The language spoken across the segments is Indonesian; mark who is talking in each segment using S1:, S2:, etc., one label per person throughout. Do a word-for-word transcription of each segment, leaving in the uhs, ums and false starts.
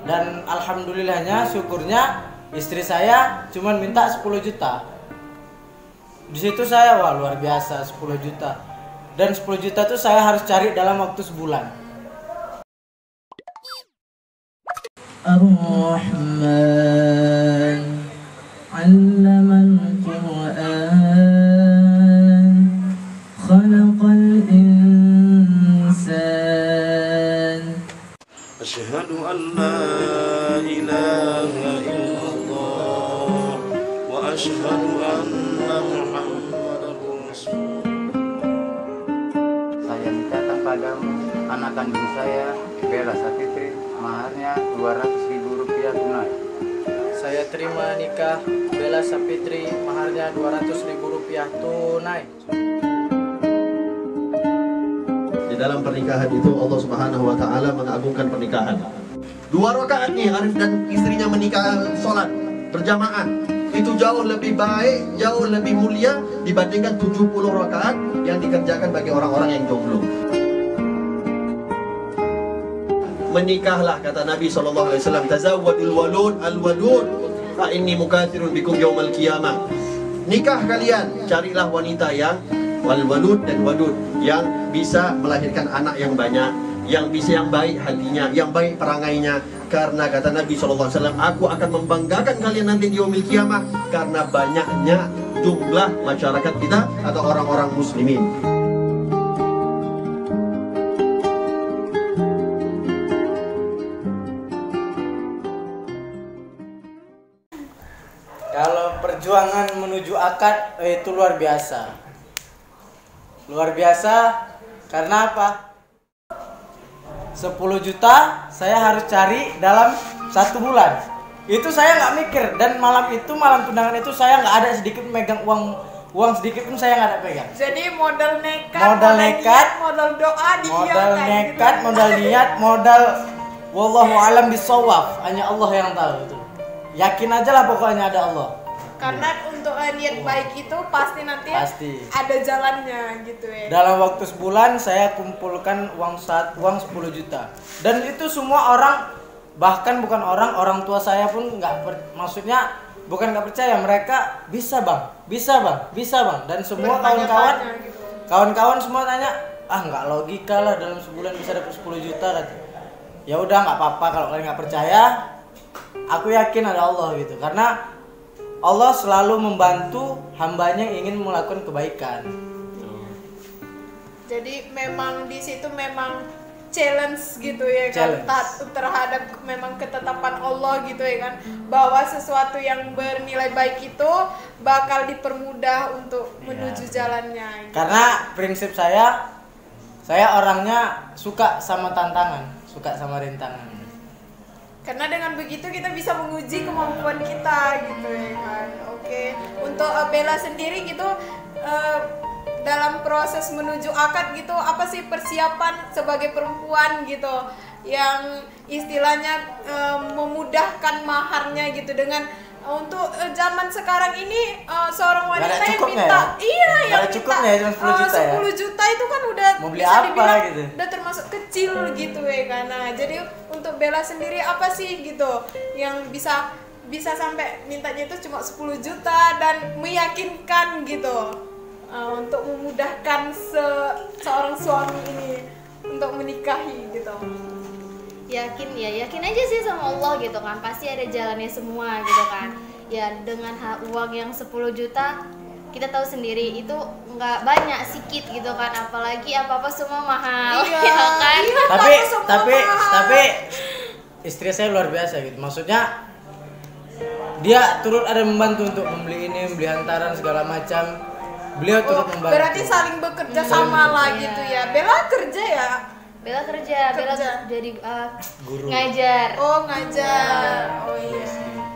S1: Dan alhamdulillahnya, syukurnya istri saya cuma minta sepuluh juta. Di situ saya wah luar biasa, sepuluh juta. Dan sepuluh juta itu saya harus cari dalam waktu sebulan. Ar-Rahman 'allamal Qur'an khalaqal insan.
S2: Asyhadu an la ilaha illallah wa asyhadu anna Muhammadar Rasulullah.
S3: Saya minta padamu anak kandung saya, Bella Sapitri, maharnya dua ratus ribu rupiah tunai.
S1: Saya terima nikah Bella Sapitri, maharnya dua ratus ribu rupiah tunai.
S4: Di dalam pernikahan itu Allah Subhanahu wa taala mengagungkan pernikahan. Dua rakaat nih Arif dan istrinya menikah sholat berjamaah. Itu jauh lebih baik, jauh lebih mulia dibandingkan tujuh puluh rakaat yang dikerjakan bagi orang-orang yang jomblo. Menikahlah kata Nabi shallallahu alaihi wasallam, tazawwadul walud al-wadud fa inni mukatsirun bikum yaumal qiyamah. Nikah kalian, carilah wanita yang wal-walud dan wadud, yang bisa melahirkan anak yang banyak, yang bisa yang baik hatinya, yang baik perangainya. Karena kata Nabi shallallahu alaihi wasallam, aku akan membanggakan kalian nanti di yaumil qiyamah karena banyaknya jumlah masyarakat kita atau orang-orang muslimin.
S1: Kalau perjuangan menuju akad eh, itu luar biasa. Luar biasa karena apa? sepuluh juta saya harus cari dalam satu bulan. Itu saya nggak mikir, dan malam itu, malam tunangan itu saya nggak ada sedikit megang uang uang sedikit pun saya nggak ada pegang.
S5: Jadi modal nekat,
S1: modal nekat,
S5: niat, modal doa,
S1: modal nekat, gitu. modal niat, modal wallahu alam bisawab. Hanya Allah yang tahu itu. Yakin aja lah pokoknya ada Allah.
S5: Karena untuk uh, niat baik itu pasti nanti
S1: pasti
S5: ada jalannya gitu ya.
S1: Dalam waktu sebulan saya kumpulkan uang saat uang sepuluh juta. Dan itu semua orang, bahkan bukan orang, orang tua saya pun nggak, maksudnya bukan nggak percaya, mereka bisa bang, bisa bang, bisa bang. Dan semua kawan-kawan, gitu. kawan-kawan semua tanya, ah nggak logika lah dalam sebulan bisa dapat sepuluh juta kan. Ya udah nggak apa-apa kalau kalian nggak percaya, aku yakin ada Allah gitu. Karena Allah selalu membantu hambanya yang ingin melakukan kebaikan.
S5: Jadi memang di situ memang challenge gitu ya
S1: challenge.
S5: kan, terhadap memang ketetapan Allah gitu ya kan, bahwa sesuatu yang bernilai baik itu bakal dipermudah untuk ya, menuju jalannya. Gitu.
S1: Karena prinsip saya, saya orangnya suka sama tantangan, suka sama rintangan.
S5: Karena dengan begitu kita bisa menguji kemampuan kita gitu ya kan. Oke, untuk uh, Bella sendiri gitu uh, dalam proses menuju akad gitu, apa sih persiapan sebagai perempuan gitu yang istilahnya uh, memudahkan maharnya gitu dengan uh, untuk uh, zaman sekarang ini uh, seorang wanita yang minta
S1: ya?
S5: iya yang minta
S1: ya, sepuluh juta, uh,
S5: sepuluh juta itu kan udah
S1: mau beli
S5: bisa
S1: apa,
S5: dibilang
S1: gitu.
S5: Udah termasuk kecil gitu ya kan. Nah, jadi untuk Bella sendiri apa sih gitu yang bisa bisa sampai mintanya itu cuma sepuluh juta dan meyakinkan gitu uh, untuk memudahkan se seorang suami ini untuk menikahi gitu.
S6: Yakin ya, yakin aja sih sama Allah gitu kan, pasti ada jalannya semua gitu kan. Ya dengan uang yang sepuluh juta kita tahu sendiri itu nggak banyak, sikit gitu kan, apalagi apa-apa semua mahal.
S5: Iya,
S6: ya kan?
S5: Iya,
S1: tapi tapi
S5: mahal.
S1: tapi istri saya luar biasa gitu. Maksudnya dia turut ada membantu untuk membeli ini, membeli hantaran segala macam. Beliau turut
S5: oh,
S1: membantu.
S5: Berarti saling bekerja sama lah
S6: iya.
S5: gitu ya. Bella kerja ya?
S6: Bella kerja,
S5: kerja.
S6: Bella jadi uh,
S1: guru.
S6: ngajar.
S5: Oh, ngajar. Oh iya.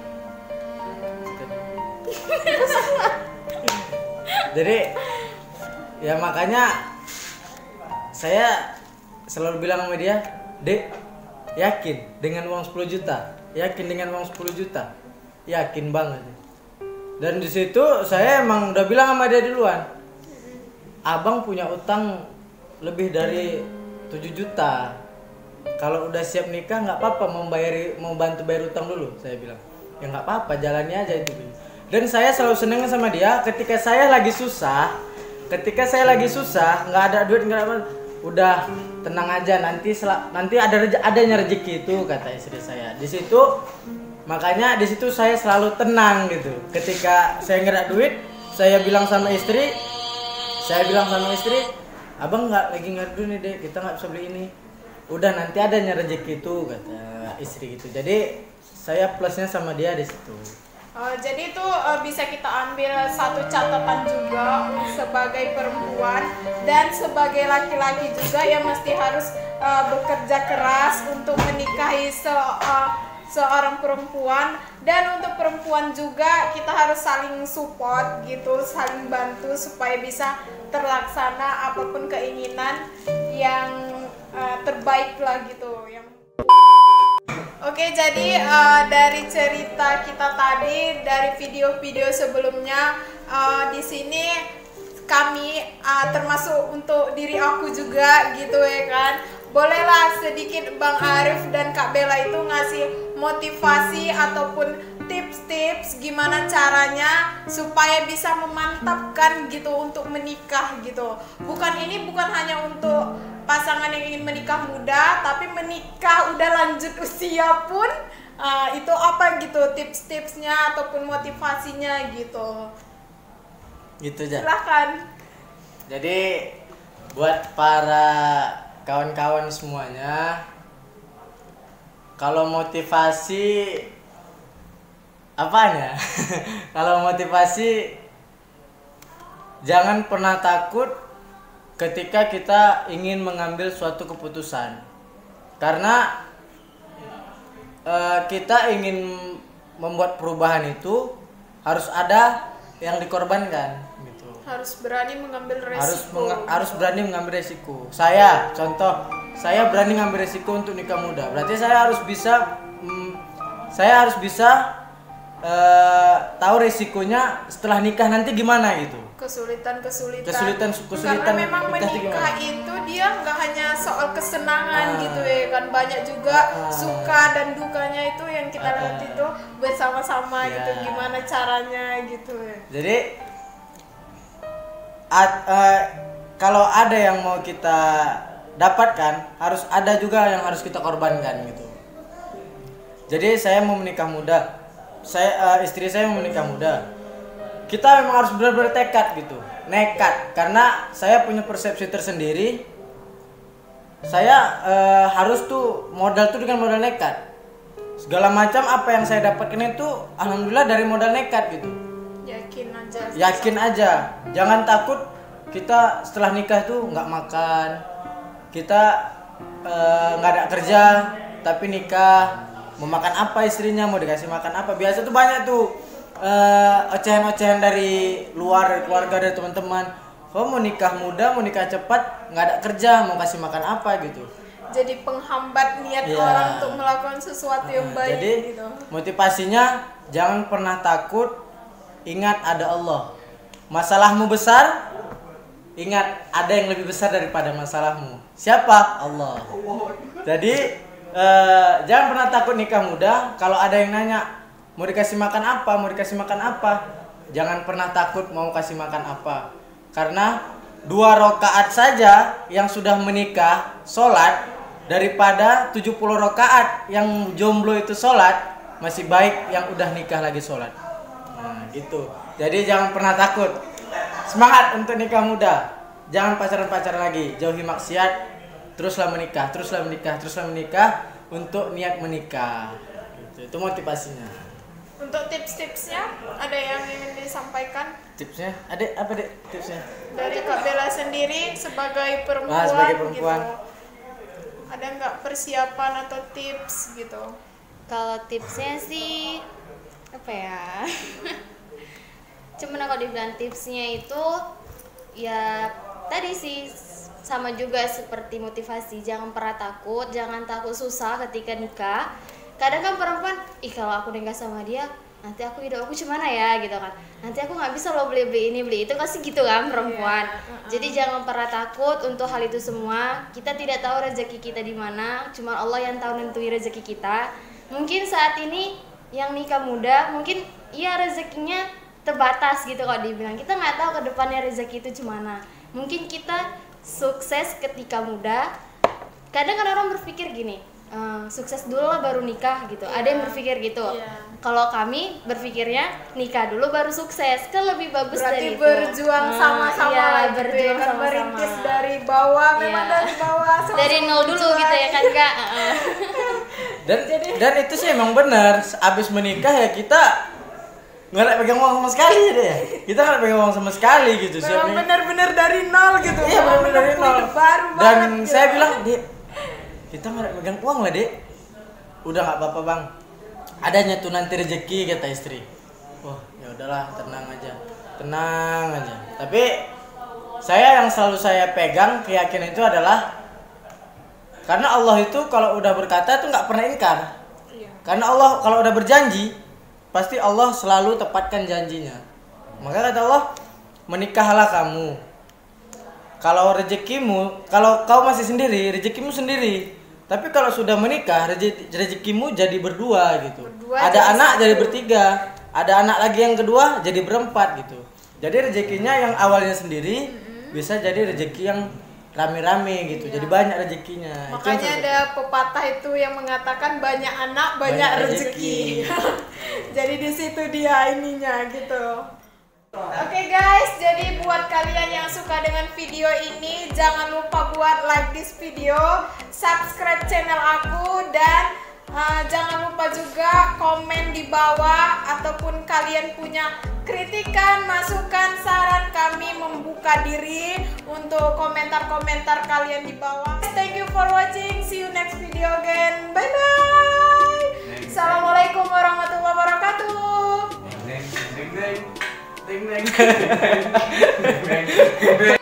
S1: Jadi ya makanya saya selalu bilang sama dia, Dek, yakin dengan uang sepuluh juta? Yakin dengan uang sepuluh juta? Yakin banget. Dan di situ saya emang udah bilang sama dia duluan, abang punya utang lebih dari tujuh juta. kalau udah siap nikah nggak apa-apa mau bayar mau bantu bayar utang dulu, saya bilang. Ya nggak apa-apa, jalani aja itu. Dan saya selalu seneng sama dia ketika saya lagi susah, ketika saya lagi susah, nggak ada duit, nggak ada, udah tenang aja, nanti sel- nanti ada reje- adanya rezeki itu, kata istri saya. Di situ makanya di situ saya selalu tenang gitu. Ketika saya nggak ada duit, saya bilang sama istri, saya bilang sama istri, abang nggak lagi nggak ada duit nih deh, kita nggak bisa beli ini. Udah nanti adanya rezeki itu, kata istri gitu. Jadi saya plusnya sama dia di situ.
S5: Oh, jadi itu uh, bisa kita ambil satu catatan juga sebagai perempuan dan sebagai laki-laki juga yang mesti harus uh, bekerja keras untuk menikahi se uh, seorang perempuan, dan untuk perempuan juga kita harus saling support gitu, saling bantu supaya bisa terlaksana apapun keinginan yang uh, terbaik lah gitu. Yang Oke, jadi uh, dari cerita kita tadi, dari video-video sebelumnya, uh, di sini kami uh, termasuk untuk diri aku juga gitu ya kan. Bolehlah sedikit Bang Arif dan Kak Bella itu ngasih motivasi ataupun tips-tips gimana caranya supaya bisa memantapkan gitu untuk menikah gitu. Bukan ini bukan hanya untuk pasangan yang ingin menikah muda, tapi menikah udah lanjut usia pun uh, itu apa gitu tips-tipsnya ataupun motivasinya gitu.
S1: Gitu aja.
S5: Silahkan.
S1: Jadi buat para kawan-kawan semuanya, kalau motivasi apanya? Kalau motivasi jangan pernah takut ketika kita ingin mengambil suatu keputusan, karena uh, kita ingin membuat perubahan itu harus ada yang dikorbankan gitu.
S5: Harus berani mengambil resiko.
S1: Harus menga- harus berani mengambil resiko. Saya contoh, saya berani mengambil resiko untuk nikah muda. Berarti saya harus bisa, mm, saya harus bisa uh, tahu resikonya setelah nikah nanti gimana gitu.
S5: Kesulitan-kesulitan.
S1: Kesulitan, kesulitan.
S5: Karena memang
S1: nikah
S5: menikah
S1: gimana?
S5: itu dia nggak hanya soal kesenangan
S1: Ah.
S5: gitu ya kan, banyak juga
S1: Ah.
S5: suka dan dukanya itu yang kita
S1: Ah.
S5: lihat itu bersama-sama
S1: Ya.
S5: gitu, gimana caranya gitu ya.
S1: Jadi ad- eh, kalau ada yang mau kita dapatkan, harus ada juga yang harus kita korbankan gitu. Jadi saya mau menikah muda, saya eh, istri saya mau menikah muda. Kita memang harus benar-benar tekad gitu, nekat. Karena saya punya persepsi tersendiri. Saya eh, harus tuh modal tuh dengan modal nekat. Segala macam apa yang saya dapatkan itu alhamdulillah dari modal nekat gitu.
S5: Yakin aja.
S1: Yakin aja, jangan takut kita setelah nikah tuh nggak makan, kita eh, nggak ada kerja tapi nikah, mau makan apa istrinya, mau dikasih makan apa. Biasa tuh banyak tuh eh, ocehan-ocehan dari luar, dari keluarga, dari teman-teman. Oh mau nikah muda, mau nikah cepat, nggak ada kerja, mau kasih makan apa gitu.
S5: Jadi penghambat niat
S1: Iya.
S5: orang untuk melakukan sesuatu yang
S1: Nah,
S5: baik
S1: jadi
S5: gitu.
S1: motivasinya jangan pernah takut, ingat ada Allah. Masalahmu besar, ingat ada yang lebih besar daripada masalahmu. Siapa? Allah. Jadi eh, jangan pernah takut nikah muda. Kalau ada yang nanya mau dikasih makan apa, mau dikasih makan apa, jangan pernah takut mau kasih makan apa. Karena dua rakaat saja yang sudah menikah sholat daripada tujuh puluh rakaat yang jomblo itu sholat, masih baik yang udah nikah lagi sholat. Nah gitu. Jadi jangan pernah takut. Semangat untuk nikah muda. Jangan pacaran-pacaran lagi, jauhi maksiat, teruslah menikah, teruslah menikah, teruslah menikah untuk niat menikah. Gitu. Itu motivasinya.
S5: Untuk tips-tipsnya ada yang ingin disampaikan
S1: Tipsnya, adek apa dek tipsnya?
S5: dari Kak Bella sendiri sebagai perempuan,
S1: Ah, sebagai perempuan.
S5: gitu. Ada nggak persiapan atau tips gitu?
S6: Kalau tipsnya sih apa ya? Cuman kalau dibilang tipsnya itu ya tadi sih sama juga seperti motivasi, jangan pernah takut, jangan takut susah ketika nikah. Kadang kan perempuan, ih kalau aku nikah sama dia nanti aku hidup aku gimana ya gitu kan, nanti aku nggak bisa loh beli beli ini beli itu, pasti gitu kan perempuan.
S5: Iya.
S6: Jadi jangan pernah takut untuk hal itu semua. Kita tidak tahu rezeki kita di mana, cuma Allah yang tahu nentuin rezeki kita. Mungkin saat ini yang nikah muda mungkin iya rezekinya terbatas gitu kalau dibilang, kita nggak tahu ke depannya rezeki itu gimana. Mungkin kita sukses ketika muda. Kadang kan orang berpikir gini, ehm, sukses dulu lah baru nikah gitu.
S5: Iya.
S6: Ada yang berpikir gitu.
S5: Iya.
S6: Kalau kami berpikirnya nikah dulu baru sukses, kan lebih bagus
S5: Berarti
S6: dari itu.
S5: berjuang
S6: Nah,
S5: sama-sama
S6: iya,
S5: lah gitu ya
S6: berjuang
S5: kan,
S6: sama-sama.
S5: merintis dari bawah, memang
S6: Iya.
S5: dari bawah sama-sama
S6: Dari nol dulu
S5: berjuang.
S6: gitu ya kan Kak. Heeh.
S1: Dan dan itu sih emang benar. Abis menikah ya kita nggak ada pegang uang sama sekali deh ya. Kita nggak ada pegang uang sama sekali gitu.
S5: Memang
S1: Siapnya-
S5: benar-benar dari nol gitu.
S1: Iya benar-benar dari
S5: Menempuh
S1: nol.
S5: hidup baru
S1: Dan
S5: banget gitu.
S1: saya bilang, Dek, kita nggak ada pegang uang lah Dek. Udah nggak apa-apa bang. Adanya tuh nanti rezeki kata istri. Wah ya udahlah, tenang aja, tenang aja. Tapi saya yang selalu saya pegang keyakinan itu adalah karena Allah itu kalau udah berkata itu nggak pernah ingkar.
S5: Iya.
S1: Karena Allah kalau udah berjanji pasti Allah selalu tepatkan janjinya. Maka kata Allah, menikahlah kamu. Kalau rezekimu, kalau kau masih sendiri, rezekimu sendiri. Tapi kalau sudah menikah, reze- rezekimu jadi berdua gitu.
S5: Berdua
S1: ada
S5: jadi
S1: anak
S5: satu.
S1: jadi bertiga, ada anak lagi yang kedua jadi berempat gitu. Jadi rezekinya yang awalnya sendiri bisa jadi rezeki yang rame-rame gitu. Jadi banyak rezekinya. Itu yang
S5: Makanya
S1: saya-
S5: ada pepatah itu yang mengatakan banyak anak banyak,
S1: Banyak
S5: rezeki.
S1: rezeki.
S5: Jadi di situ dia ininya gitu. Oke guys, jadi buat kalian yang suka dengan video ini, jangan lupa buat like this video, subscribe channel aku, dan uh, jangan lupa juga komen di bawah, ataupun kalian punya kritikan, masukan, saran, kami membuka diri untuk komentar-komentar kalian di bawah. Thank you for watching, see you next video again, bye bye. Assalamualaikum warahmatullahi wabarakatuh.
S1: Ding ding. Ding ding.